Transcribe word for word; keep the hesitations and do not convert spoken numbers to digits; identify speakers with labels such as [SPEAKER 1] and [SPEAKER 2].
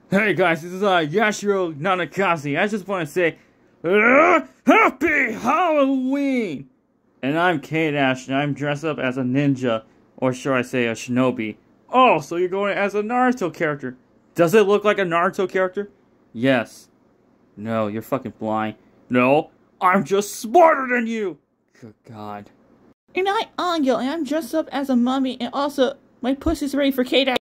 [SPEAKER 1] Hey guys, this is uh, Yashiro Nanakazi. I just want to say, uh, Happy Halloween! And I'm Kate Ash, and I'm dressed up as a ninja, or should I say a shinobi. Oh, so you're going as a Naruto character. Does it look like a Naruto character? Yes. No, you're fucking blind. No, I'm just smarter than you! Good God.
[SPEAKER 2] And I'm Angel, and I'm dressed up as a mummy, and also, my pussy's ready for Kate Ash.